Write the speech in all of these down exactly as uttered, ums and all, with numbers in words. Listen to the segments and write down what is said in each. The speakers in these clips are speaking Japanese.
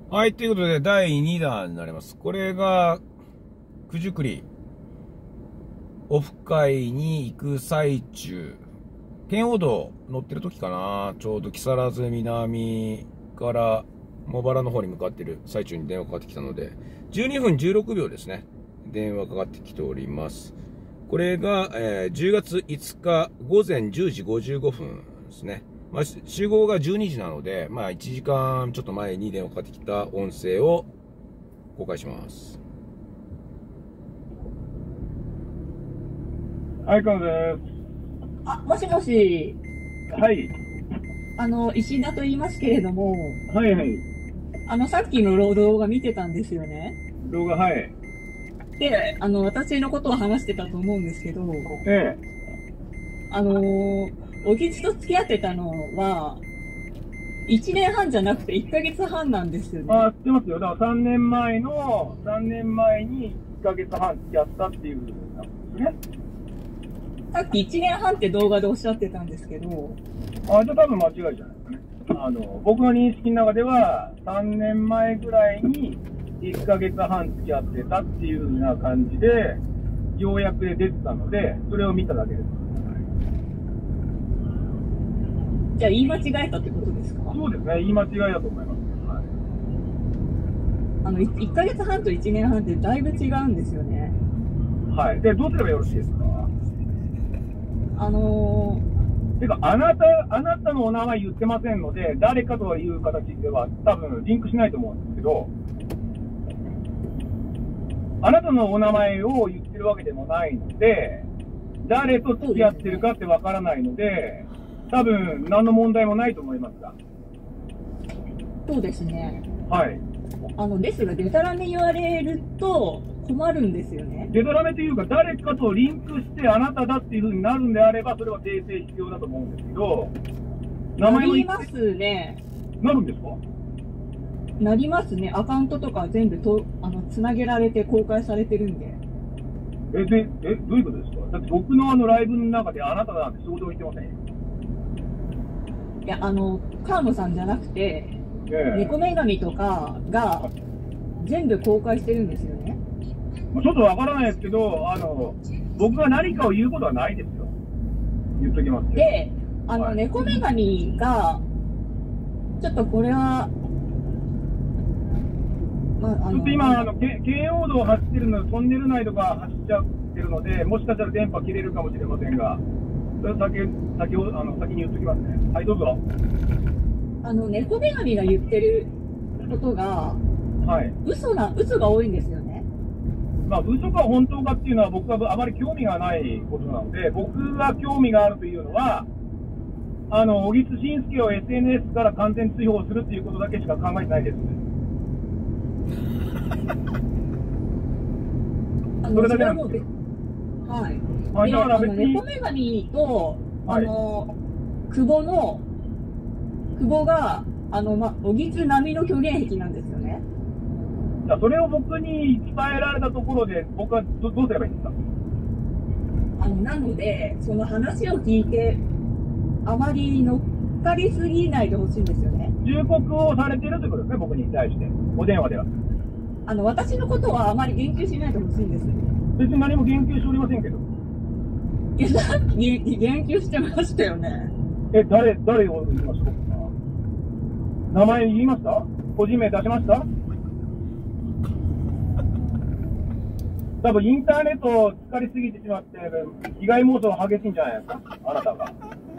はい、ということで、だいにだんになります。これが、九十九里、オフ会に行く最中、圏央道乗ってる時かな、ちょうど木更津南から茂原の方に向かってる最中に電話かかってきたので、じゅうにふんじゅうろくびょうですね、電話かかってきております。これが、えー、じゅうがついつかごぜんじゅうじごじゅうごふんですね。まあ、集合がじゅうにじなので、まあ、いちじかんちょっと前に電話かかってきた音声を公開します。 はい、カノです。 あ、もしもし、 はい。 あの、石田と言いますけれども、 はいはい。 あの、さっきの動画見てたんですよね。 動画、はい。 で、あの、私のことを話してたと思うんですけど、 ええ。 あのー、おぎつと付き合ってたのは、いちねんはんじゃなくていっかげつはんなんですよね。 あ、知ってますよ。だからさんねんまえの、さんねんまえにいっかげつはん付き合ったっていうなんですね。 さっきいちねんはんって動画でおっしゃってたんですけど、 あ、じゃあ多分間違いじゃないですかね。あの、僕の認識の中では、さんねんまえぐらいにいっかげつはん付き合ってたっていうような感じで、ようやくで出てたので、それを見ただけです。 じゃあ言い間違えたってことですか？ そうですね。言い間違いだと思います。はい。 あの、いっかげつはんといちねんはんってだいぶ違うんですよね。 はい。で、どうすればよろしいですか？ あのー、てか、あなた、あなたのお名前言ってませんので、誰かという形では多分リンクしないと思うんですけど、あなたのお名前を言ってるわけでもないので、誰と付き合ってるかってわからないので、多分何の問題もないと思いますが。 そうですね。 はい。 あの、ですが、デタラメ言われると困るんですよね。 デタラメというか、誰かとリンクしてあなただっていう風になるんであれば、それは訂正必要だと思うんですけど、名前をなりますね。 なるんですか？ なりますね。アカウントとか全部と、あの、つなげられて公開されてるんで。 え、で、え、どういうことですか？だって僕のあのライブの中であなたなんて想像言ってませんよ。 いや、あの、川野さんじゃなくて、 ええ、 猫女神とかが全部公開してるんですよね。 ちょっとわからないですけど、あの、僕が何かを言うことはないですよ。言っときますけど。 で、あの、 はい、 猫女神が、ちょっとこれは、 まあ、あのちょっと今、あの、京王道を走ってるので、トンネル内とか走っちゃってるので、もしかしたら電波切れるかもしれませんが、それは先、先を、あの、先に言っときますね。はい、どうぞ。 あの、猫女神が言ってることが、 はい。 嘘な、嘘が多いんですよね。 まあ、嘘か本当かっていうのは僕はあまり興味がないことなので、僕が興味があるというのは、あの、小木津慎介を エスエヌエス から完全追放するっていうことだけしか考えてないです。 あの、それだけなんです。はい。 あ、だから別に。 猫女神と、あの、はい、久保の、久保が、あの、ま、小木津並みの虚言癖なんですよね。 じゃあそれを僕に伝えられたところで、僕は ど, どうすればいいんですか？ あの、なので、その話を聞いて、あまり乗っかりすぎないでほしいんですよね。 忠告をされているということですね、僕に対して。お電話では。 あの、私のことはあまり言及しないでほしいんです。 別に何も言及しておりませんけど。 いや、さっき言及してましたよね。 え、誰、誰を言いました？名前言いました？個人名出しました？多分インターネットを疲れすぎてしまって、被害妄想激しいんじゃないですか、あなたが。 い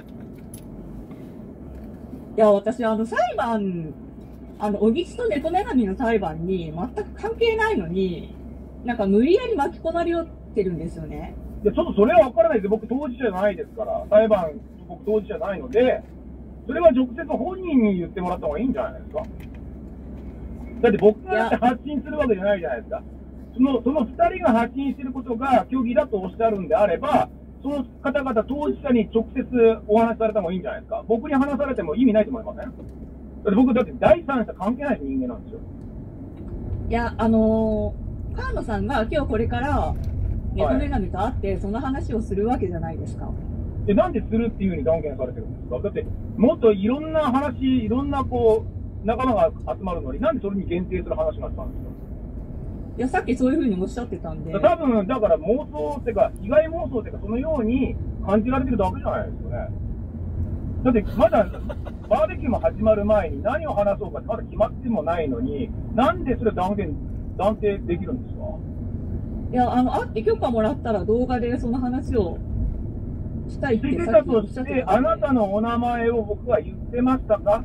や、私、あの、裁判、あの、小木津と猫女神の裁判に全く関係ないのに、なんか無理やり巻き込まれよってるんですよね。 いや、ちょっとそれは分からないです。僕当事者じゃないですから、裁判、僕当事者じゃないので、それは直接本人に言ってもらった方がいいんじゃないですか。だって僕が発信するわけじゃないじゃないですか。その、その二人が発信していることが虚偽だとおっしゃるんであれば、その方々当事者に直接お話しされた方がいいんじゃないですか。僕に話されても意味ないと思いません？だって僕だって第三者関係ない人間なんですよ。 いや、あのー、川野さんが今日これから猫女神と会ってその話をするわけじゃないですか。 で、なんでするっていうふうに断言されてるんですか？だって、もっといろんな話、いろんなこう、 仲間が集まるのに、なんでそれに限定する話になったんですか？ いや、さっきそういうふうにおっしゃってたんで。 多分、だから妄想っていうか、被害妄想っていうか、そのように感じられてるだけじゃないですかね。だって、まだ、バーベキューも始まる前に何を話そうかってまだ決まってもないのに、なんでそれ断定、断定できるんですか？ いや、あの、会って許可もらったら動画でその話をしたいってしてさったきおとして、 っしゃってたあなたのお名前を僕は言ってましたか？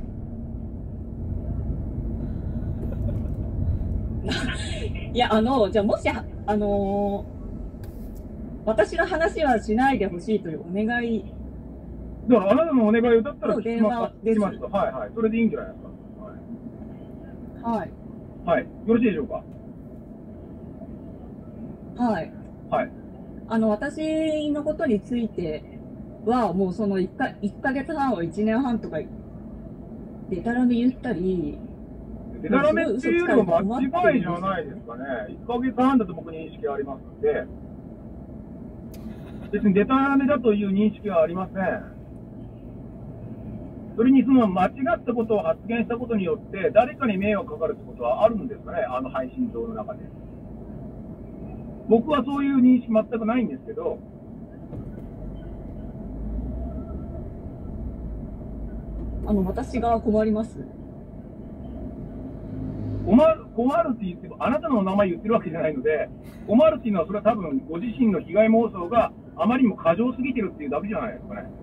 いや、あの、じゃあもし、あのー、私の話はしないでほしいというお願い。 だからあなたのお願いをだったら聞き電話です。 聞きました。はいはい。それでいいんじゃないですか。はい。 はい。 はい。よろしいでしょうか。 はい。 はい。 あの、私のことについては、もうその1か、いっかげつはんをいちねんはんとか、でたらめ言ったり、 でたらめっていうよりも間違いじゃないですかね。いっかげつはんだと僕認識ありますので、別にでたらめだという認識はありません。それにその間違ったことを発言したことによって誰かに迷惑かかるってことはあるんですかね、あの配信上の中で。僕はそういう認識全くないんですけど、 あの、私が困ります。 困る、困るって言っても、あなたの名前言ってるわけじゃないので、困るっていうのはそれは多分ご自身の被害妄想があまりにも過剰すぎてるっていうだけじゃないですかね。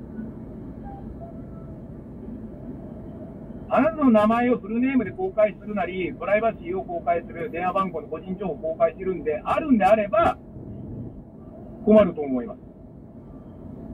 あなたの名前をフルネームで公開するなり、プライバシーを公開する、電話番号の個人情報を公開してるんで、あるんであれば、困ると思います。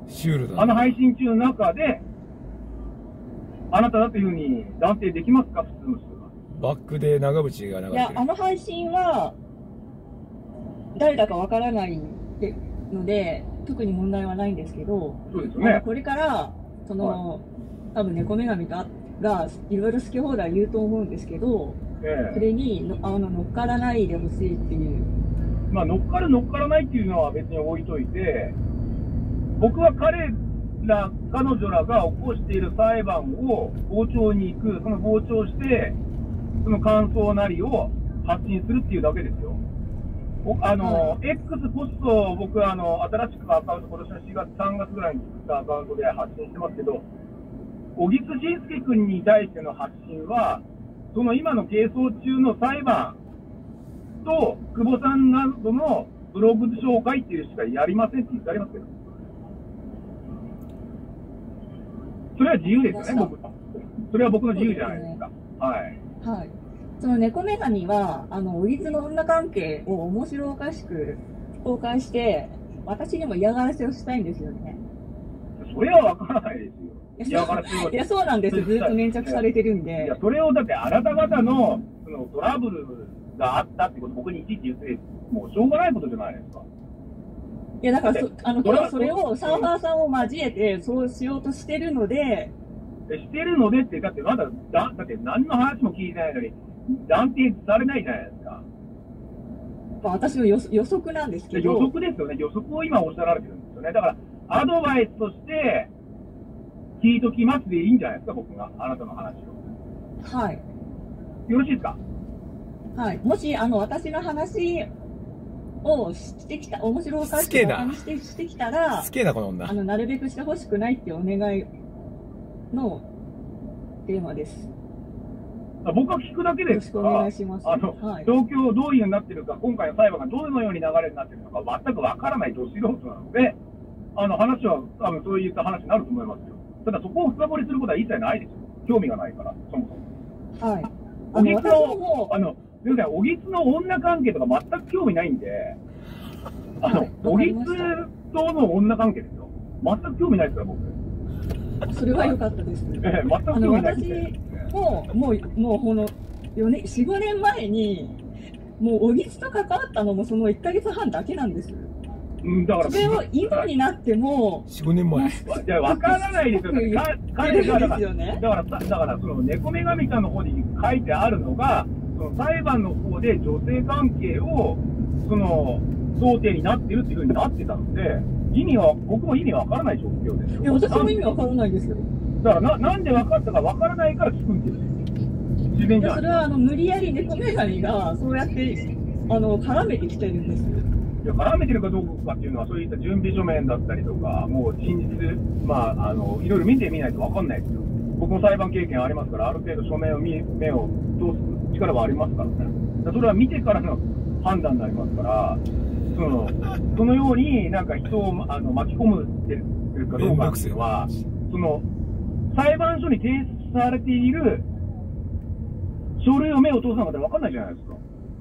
シュールだ。 あの配信中の中で、あなただというふうに断定できますか、普通の人は。 バックで長渕が流れてる。 いや、あの配信は、誰だかわからないので、特に問題はないんですけど、 そうですよね。 これから、その、はい、多分猫女神が、がいろいろ好き放題言うと思うんですけど、ええ、それにのあの乗っからないでほしいっていう。 まあ、乗っかる乗っからないっていうのは別に置いといて、僕は彼ら、彼女らが起こしている裁判を傍聴に行く、その傍聴して、その感想なりを発信するっていうだけですよ。あの、はい、X ポストを僕はあの新しくアカウント、今年のしがつ、さんがつぐらいに作ったアカウントで発信してますけど、小木津慎介君に対しての発信は、その今の係争中の裁判と久保さんなどのブログ紹介っていうしかやりませんって言ってありますけど、それは自由ですよね、僕。それは僕の自由じゃないですか。はい。 はい。その猫女神は、あの、小木津の女関係を面白おかしく公開して、私にも嫌がらせをしたいんですよね。 それはわからないですよ。 いや、いやそうなんです。ずっと粘着されてるんで。 いや、それをだってあなた方のそのトラブルがあったってことを僕にいちいち言って、もうしょうがないことじゃないですか。 いや、だからそ、あの、今日それをサーファーさんを交えて、そうしようとしてるので、 してるのでって、だってまだ、だだって何の話も聞いてないのに、断定されないじゃないですか。 私の予予測なんですけど。 予測ですよね。予測を今おっしゃられてるんですよね。だから、アドバイスとして、聞いときますでいいんじゃないですか、僕が、あなたの話を。 はい。 よろしいですか？ はい。もし、あの、私の話をしてきた、面白おかしくお話してしてきたら、 好きだ、この女。 あの、なるべくしてほしくないっていうお願いのテーマです。 僕は聞くだけですから、 よろしくお願いします。 あの、はい、状況どういうになってるか、今回の裁判がどのように流れになってるのか、全くわからないど素人なので、あの、話は多分そういった話になると思いますよ。ただそこを深掘りすることは一切ないですよ。興味がないから、そもそも。 はい。 おぎつの、あの、すみません、おぎつの女関係とか全く興味ないんで、あの、おぎつとの女関係ですよ。全く興味ないですから、僕。 それは良かったです。 ええ、全く興味ないです。 私も、もう、もう、この、よねん、よん、ごねんまえに、もう、おぎつと関わったのもそのいっかげつはんだけなんです。 うん、だからそれを今になっても、 よん、ごねんまえ。 いや、わからないですよ。 彼がだから、 だから、だから、その、猫女神さんの方に書いてあるのが、その裁判の方で女性関係を、その、争点になってるっていうふうになってたので、意味は、僕も意味わからない状況ですよ。 いや、私も意味わからないですよ。 だからな、なんで分かったか分からないから聞くんですよ。 自然じゃない。 それはあの無理やり猫メガネがそうやってあの絡めてきてるんです。 いや、絡めてるかどうかっていうのは、そういった準備書面だったりとか、もう真実、まあ、あのいろいろ見てみないと分かんないですよ。僕も裁判経験ありますから、ある程度書面を見目を通す力はありますからね。だからそれは見てからの判断になりますから、そのそのようになんか人をあの巻き込むってるかどうかっていうのは、その裁判所に提出されている書類を目を通さなかったら分かんないじゃないですか。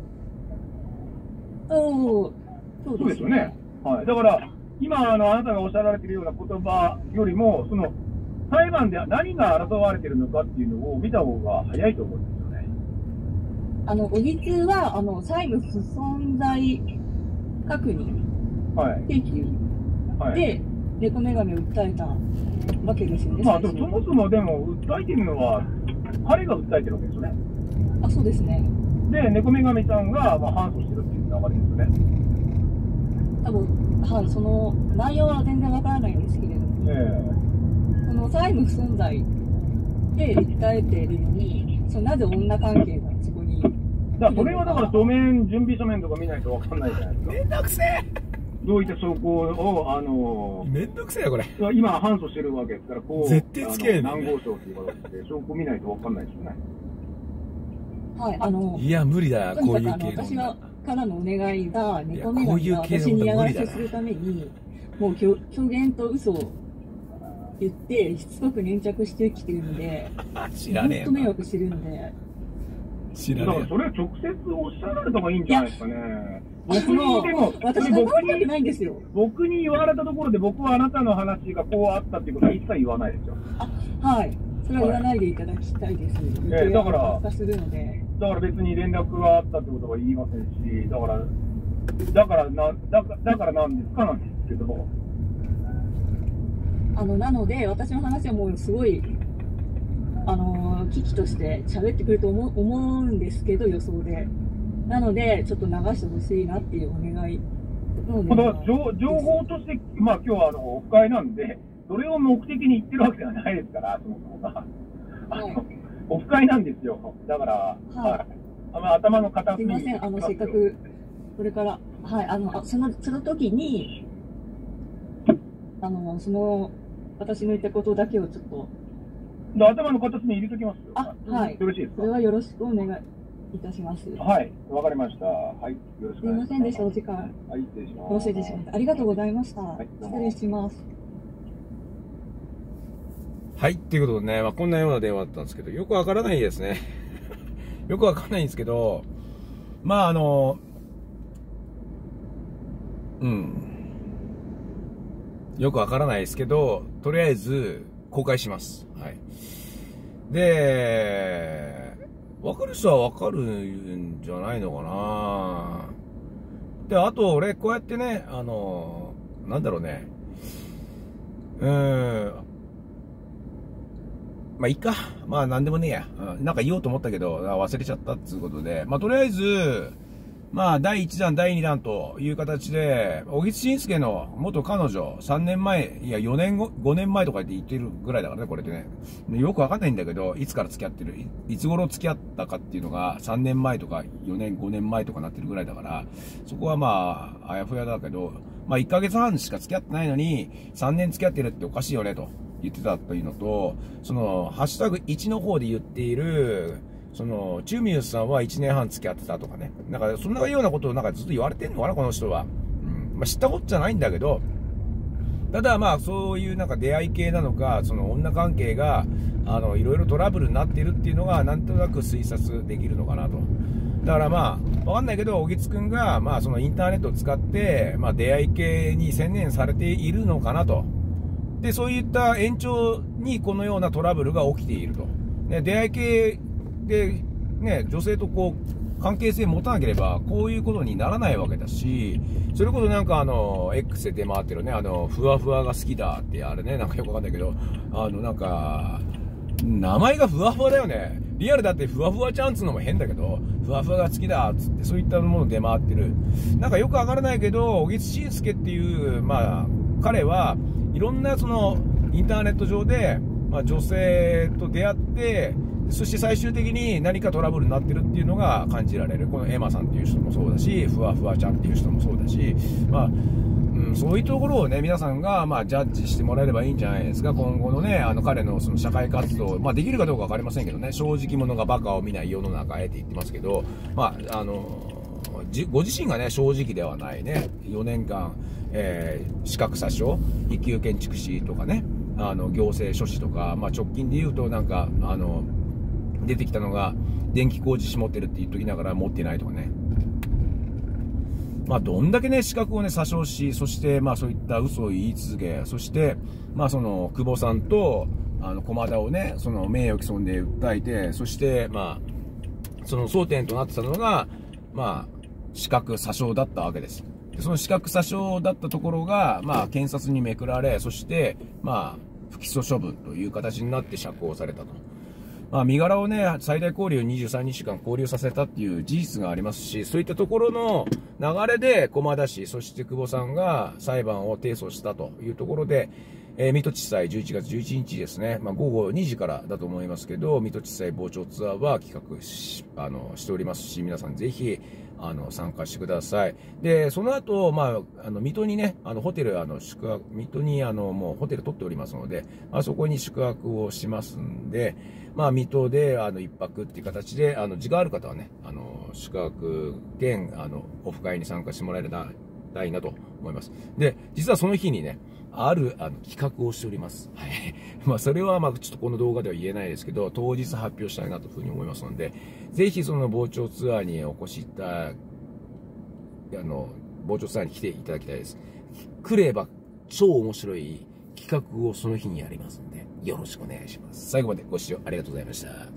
おー、そうそうですよね。はい。だから、今、あの、あなたがおっしゃられているような言葉よりも、その、裁判で何が争われているのかっていうのを見た方が早いと思うんですよね。 あの、小木通は、あの、債務不存在確認はい。 請求はい。 で、猫メガネを訴えたわけですよね。 まあ、で最初も、そもそもでも、訴えてるのは、彼が訴えてるわけですよね。 あ、そうですね。 で、猫女神さんが、まあ、反訴してるっていう流れですよね。 多分、はい、その内容は全然わからないんですけれども、 えその債務不存在で訴えているのに、そのなぜ女関係がそこに。 えだから、それはだから、書面、準備書面とか見ないとわかんないじゃないですか。 めんどくせえどういった証拠を、あのめんどくせえよ、これ。 今、反訴してるわけですから、こう、 絶対つけえねあの何号証っていう形で、証拠見ないとわかんないですよね。 はい、あの、 いや、無理だ、 とにこういうかくあの私系のはからのお願いが、 いや猫メガネがこういう系の私に嫌がら無理だなせするために、もう虚虚言と嘘を言って、しつこく粘着してきてるんで、 知らねえ本当迷よ。 惑してるんで、 だから、 知らねそれは直接おっしゃられた方がいいんじゃないですかね。僕そのに、でも、 私それ僕は思いたくに、 ないんですよ。 僕に言われたところで、僕はあなたの話がこうあったっていうことは一切言わないですよ。 はい。それは言わないでいただきたいです。 ええだから発火するので。 だから別に連絡があったってことは言いませんし、だから、だからな、だかだからなんですかなんですけど、 あの、なので、私の話はもうすごい、あのー、危機として喋ってくると思う思うんですけど、予想で。なので、ちょっと流してほしいなっていうお願いのだから情情報として、まあ今日はあのオフ会なんで、それを目的に言ってるわけではないですから、そもそもが。あの、 はいオフ会なんですよ。だから、 はいはいあの頭の片隅にすいません、あの、せっかく、これから、はい、あの、あその、その時に、あの、その、私の言ったことだけをちょっと、 で頭の片隅に入れときますよ。 あはいよろしいですか。 それはよろしくお願いいたします。 はい、わかりました。はい、よろしくすいませんでした、お時間。 はい、失礼します。 申し訳しません。ありがとうございました。 いどうも失礼します。 はい、っていうことでね、まあ、こんなような電話だったんですけど、よくわからないですね。よくわかんないんですけど、まあ、あの、うん。よくわからないですけど、とりあえず、公開します。はい。で、わかる人はわかるんじゃないのかな。で、あと、俺、こうやってね、あの、なんだろうね。うーん。まあ、いいか。まあ、なんでもねえや。うん、なんか言おうと思ったけど、忘れちゃったっていうことで。まあ、とりあえず、まあ、だいいちだん、だいにだんという形で、小木慎介の元彼女、さんねんまえ、いや、よねんご、ごねんまえとかって言ってるぐらいだからね、これでね。よくわかんないんだけど、いつから付き合ってる、い, いつ頃付き合ったかっていうのが、さんねんまえとか、よねん、ごねんまえとかなってるぐらいだから、そこはまあ、あやふやだけど、まあ、いっかげつはんしか付き合ってないのに、さんねん付き合ってるっておかしいよね、と言ってたというのと、その、ハッシュタグいちの方で言っている、その、チューミュースさんはいちねんはん付き合ってたとかね。なんか、そんなようなことをなんかずっと言われてんのかな、この人は。うん。まあ、知ったことじゃないんだけど、ただまあ、そういうなんか出会い系なのか、その女関係が、あの、いろいろトラブルになっているっていうのが、なんとなく推察できるのかなと。だからまあ、わかんないけど、小木津くんが、まあ、そのインターネットを使って、まあ、出会い系に専念されているのかなと。で、そういった延長にこのようなトラブルが起きていると。ね、出会い系で、ね、女性とこう、関係性持たなければ、こういうことにならないわけだし、それこそなんかあの、X で出回ってるね、あの、ふわふわが好きだって、あれね、なんかよくわかんないけど、あの、なんか、名前がふわふわだよね。リアルだってふわふわちゃんつうのも変だけど、ふわふわが好きだっつって、そういったもの出回ってる。なんかよくわからないけど、小木津慎介っていう、まあ、彼はいろんなその、インターネット上で、まあ、女性と出会って、 そして最終的に何かトラブルになってるっていうのが感じられる。このエマさんっていう人もそうだし、ふわふわちゃんっていう人もそうだし、まあ、うん、そういうところをね、皆さんが、まあ、ジャッジしてもらえればいいんじゃないですか。今後のね、あの、彼のその社会活動、まあ、できるかどうかわかりませんけどね、正直者がバカを見ない世の中へって言ってますけど、まあ、あの、ご自身がね、正直ではないね、よねんかん、えー、資格詐称、一級建築士とかね、あの、行政書士とか、まあ、直近で言うと、なんか、あの、出てきたのが、電気工事士持ってるって言っときながら持ってないとかね。まあ、どんだけね、資格をね、詐称し、そして、まあ、そういった嘘を言い続け、そして、まあ、その、久保さんと、あの、駒田をね、その、名誉毀損で訴えて、そして、まあ、その争点となってたのが、まあ、資格詐称だったわけです。でその資格詐称だったところが、まあ、検察にめくられ、そして、まあ、不起訴処分という形になって釈放されたと。まあ、身柄をね、最大拘留にじゅうさんにちかん拘留させたっていう事実がありますし、そういったところの流れで、駒田氏、そして久保さんが裁判を提訴したというところで、えー、水戸地裁じゅういちがつじゅういちにちですね、まあ、午後にじからだと思いますけど、水戸地裁傍聴ツアーは企画し、あの、しておりますし、皆さんぜひ、あの、参加してください。で、その後、まあ、あの、水戸にね、あの、ホテル、あの、宿泊、水戸に、あの、もうホテル取っておりますので、まあ、そこに宿泊をしますんで、まあ、水戸で、あの、一泊っていう形で、あの、時間ある方はね、あの、宿泊兼、あの、オフ会に参加してもらえたらいいなと思います。で、実はその日にね、ある、あの、企画をしております。はい。まあ、それは、まあ、ちょっとこの動画では言えないですけど、当日発表したいなというふうに思いますので、ぜひその傍聴ツアーにお越しいただ、あの、傍聴ツアーに来ていただきたいです。来れば超面白い企画をその日にやりますので、よろしくお願いします。最後までご視聴ありがとうございました。